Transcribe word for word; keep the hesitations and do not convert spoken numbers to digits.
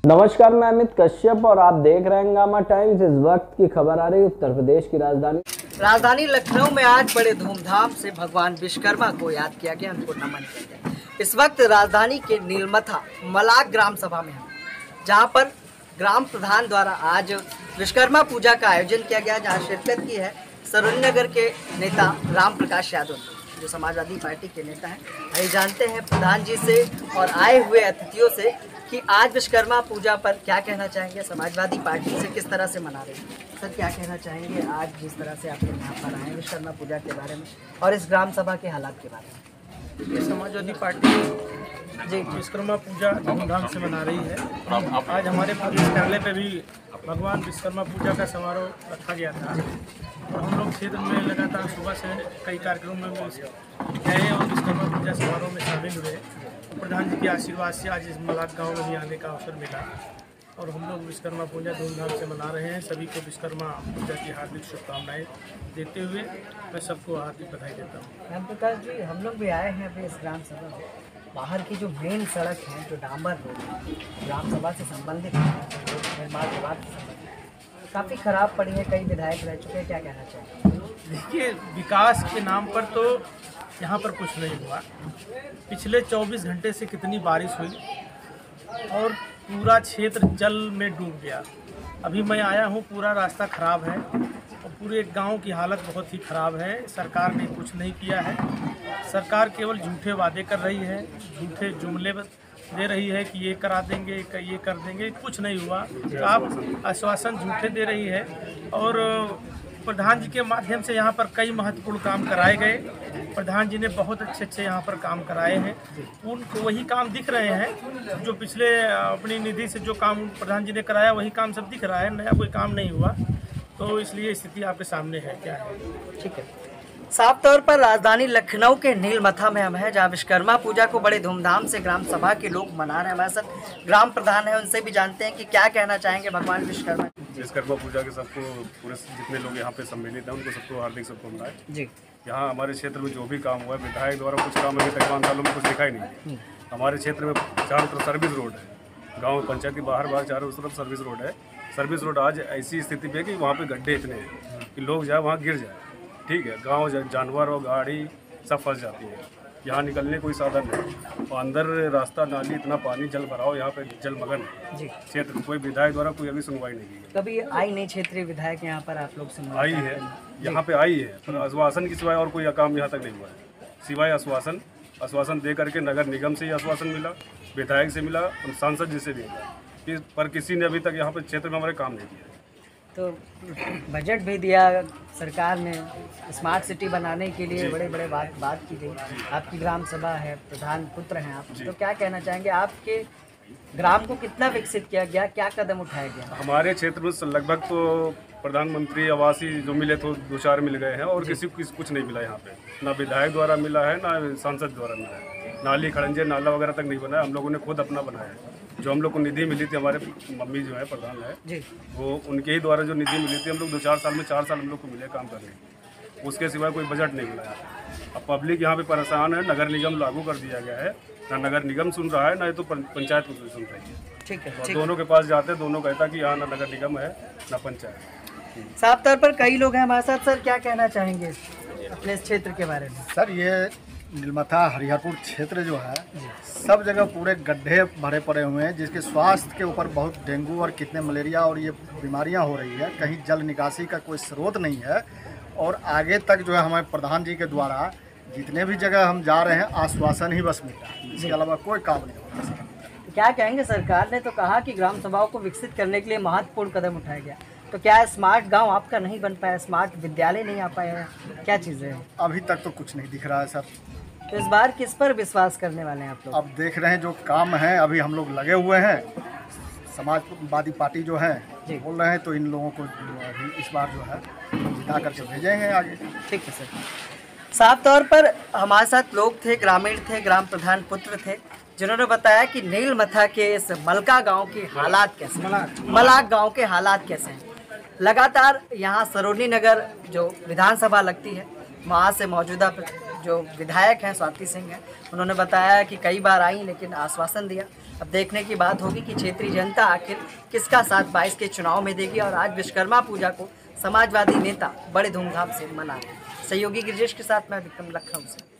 नमस्कार, मैं अमित कश्यप और आप देख रहे हैं गामा टाइम्स। इस वक्त की खबर आ रही है उत्तर प्रदेश की राजधानी राजधानी लखनऊ में आज बड़े धूमधाम से भगवान विश्वकर्मा को याद किया गया, उनको नमन किया गया। इस वक्त राजधानी के नीलमथा मलाक ग्राम सभा में हैं, जहां पर ग्राम प्रधान द्वारा आज विश्वकर्मा पूजा का आयोजन किया गया, जहां शिरकत की है सरोनी नगर के नेता राम प्रकाश यादव, जो समाजवादी पार्टी के नेता हैं। आइए जानते हैं प्रधान जी से और आए हुए अतिथियों से कि आज विश्वकर्मा पूजा पर क्या कहना चाहेंगे, समाजवादी पार्टी से किस तरह से मना रहे हैं। सर, क्या कहना चाहेंगे आज जिस तरह से आप लोग यहाँ पर आए विश्वकर्मा पूजा के बारे में और इस ग्राम सभा के हालात के बारे में? ये समाजवादी पार्टी जी विश्वकर्मा पूजा धूमधाम से मना रही है। आज हमारे प्रदेश कार्यालय पे भी भगवान विश्वकर्मा पूजा का समारोह रखा गया था और हम लोग क्षेत्र में लगातार सुबह से कई कार्यक्रमों में गए और विश्वकर्मा पूजा समारोह में शामिल हुए। प्रधान जी के आशीर्वाद से आज इस मलाक गांव में भी आने का अवसर मिला और हम लोग विश्वकर्मा पूजा धूमधाम से मना रहे हैं। सभी को विश्वकर्मा पूजा की हार्दिक शुभकामनाएं देते हुए मैं सबको हार्दिक बधाई देता हूँ। राम प्रकाश जी, हम लोग भी आए हैं अभी इस ग्राम सभा में। बाहर की जो मेन सड़क है, जो डांबर रोड है, ग्राम सभा से संबंधित निर्माण विभाग से संबंधित, काफ़ी खराब पड़ी है, कई विधायक रह चुके हैं, क्या कहना चाहिए? देखिए, विकास के नाम पर तो यहाँ पर कुछ नहीं हुआ। पिछले चौबीस घंटे से कितनी बारिश हुई और पूरा क्षेत्र जल में डूब गया। अभी मैं आया हूँ, पूरा रास्ता ख़राब है और पूरे गांव की हालत बहुत ही ख़राब है। सरकार ने कुछ नहीं किया है। सरकार केवल झूठे वादे कर रही है, झूठे जुमले दे रही है कि ये करा देंगे, ये कर देंगे, कुछ नहीं हुआ। आप आश्वासन झूठे दे रही है और प्रधान जी के माध्यम से यहाँ पर कई महत्वपूर्ण काम कराए गए। प्रधान जी ने बहुत अच्छे अच्छे यहाँ पर काम कराए हैं, उनको वही काम दिख रहे हैं जो पिछले अपनी निधि से जो काम प्रधान जी ने कराया, वही काम सब दिख रहा है, नया कोई काम नहीं हुआ। तो इसलिए स्थिति आपके सामने है क्या है। ठीक है, साफ तौर पर राजधानी लखनऊ के नीलमथा में हम हैं, जहाँ विश्वकर्मा पूजा को बड़े धूमधाम से ग्राम सभा के लोग मना रहे हैं। हमारे साथ ग्राम प्रधान है, उनसे भी जानते हैं कि क्या कहना चाहेंगे भगवान विश्वकर्मा। विश्वकर्मा पूजा के सबको पूरे जितने लोग यहाँ पे सम्मिलित हैं उनको सबको हार्दिक शुभकामनाएं जी। यहाँ हमारे क्षेत्र में जो भी काम हुआ है, विधायक द्वारा कुछ काम अभी तक पाँच सालों में कुछ दिखा ही नहीं। हमारे क्षेत्र में चारों तरफ सर्विस रोड है, गाँव पंचायत की बाहर बाहर चारों तरफ सर्विस रोड है। सर्विस रोड आज ऐसी स्थिति पे है कि वहाँ पे गड्ढे इतने हैं कि लोग जाए वहाँ गिर जाए। ठीक है, गांव जानवर और गाड़ी सब फंस जाती है, यहाँ निकलने कोई साधन नहीं और अंदर रास्ता नाली, इतना पानी जल भराओ, यहाँ पे जलमग्न है क्षेत्र। कोई विधायक द्वारा कोई अभी सुनवाई नहीं की। कभी आई नहीं क्षेत्रीय विधायक यहाँ पर आप लोग सुनवाई? आई है, यहाँ पे आई है, पर आश्वासन की सिवाय और कोई काम यहाँ तक नहीं हुआ है। सिवाय आश्वासन आश्वासन दे करके नगर निगम से ही आश्वासन मिला, विधायक से मिला, सांसद जी से भी मिला, पर किसी ने अभी तक यहाँ पर क्षेत्र में हमारे काम नहीं किया। तो बजट भी दिया सरकार ने, स्मार्ट सिटी बनाने के लिए बड़े बड़े बात बात की गई। आपकी ग्राम सभा है, प्रधान पुत्र हैं आप, तो क्या कहना चाहेंगे, आपके ग्राम को कितना विकसित किया गया, क्या कदम उठाया गया? हमारे क्षेत्र में लगभग तो प्रधानमंत्री आवास ही जो मिले तो दो चार मिल गए हैं और किसी को कुछ नहीं मिला। यहाँ पे ना विधायक द्वारा मिला है, ना सांसद द्वारा मिला है। नाली खड़ंजे नाला वगैरह तक नहीं बना है, हम लोगों ने खुद अपना बनाया है। जो हम लोग को निधि मिली थी, हमारे मम्मी जो है प्रधान है जी, वो उनके ही द्वारा जो निधि मिली थी, हम लोग दो चार साल में चार साल हम लोग को मिले काम करने, उसके सिवाय कोई बजट नहीं मिला है। अब पब्लिक यहाँ पे परेशान है, नगर निगम लागू कर दिया गया है, ना नगर निगम सुन रहा है, ना तो पंचायत को सुन रही है। ठीक है, और दोनों के पास जाते हैं, दोनों कहता कि यहाँ ना नगर निगम है ना पंचायत। साफ तौर पर कई लोग हैं हमारे साथ। सर, क्या कहना चाहेंगे अपने इस क्षेत्र के बारे में? सर, ये नीलमथा हरिहरपुर क्षेत्र जो है, सब जगह पूरे गड्ढे भरे पड़े हुए हैं, जिसके स्वास्थ्य के ऊपर बहुत डेंगू और कितने मलेरिया और ये बीमारियां हो रही है। कहीं जल निकासी का कोई स्रोत नहीं है और आगे तक जो है हमारे प्रधान जी के द्वारा जितने भी जगह हम जा रहे हैं आश्वासन ही बस मिल रहा है, इसके अलावा कोई काम नहीं हो रहा। क्या कहेंगे, सरकार ने तो कहा कि ग्राम सभाओं को विकसित करने के लिए महत्वपूर्ण कदम उठाया गया, तो क्या स्मार्ट गांव आपका नहीं बन पाया, स्मार्ट विद्यालय नहीं आ पाया है, क्या चीज़ें हैं? अभी तक तो कुछ नहीं दिख रहा है सर। तो इस बार किस पर विश्वास करने वाले हैं आप लोग? अब देख रहे हैं जो काम है, अभी हम लोग लगे हुए हैं। समाजवादी पार्टी जो है बोल रहे हैं, तो इन लोगों को इस बार जो है जिता करके भेजेंगे आगे। ठीक है सर। साफ तौर पर हमारे साथ लोग थे, ग्रामीण थे, ग्राम प्रधान पुत्र थे, जिन्होंने बताया कि नीलमथा के इस मलका गांव के हालात कैसे हैं, मलाक गांव के हालात कैसे हैं। लगातार यहाँ सरोनी नगर जो विधानसभा लगती है, वहाँ से मौजूदा जो विधायक हैं स्वाति सिंह हैं, उन्होंने बताया कि कई बार आई लेकिन आश्वासन दिया। अब देखने की बात होगी कि क्षेत्रीय जनता आखिर किसका साथ बाईस के चुनाव में देगी। और आज विश्वकर्मा पूजा को समाजवादी नेता बड़े धूमधाम से मना रहे हैं। सहयोगी गिरिजेश के साथ मैं विक्रम लखनऊ से।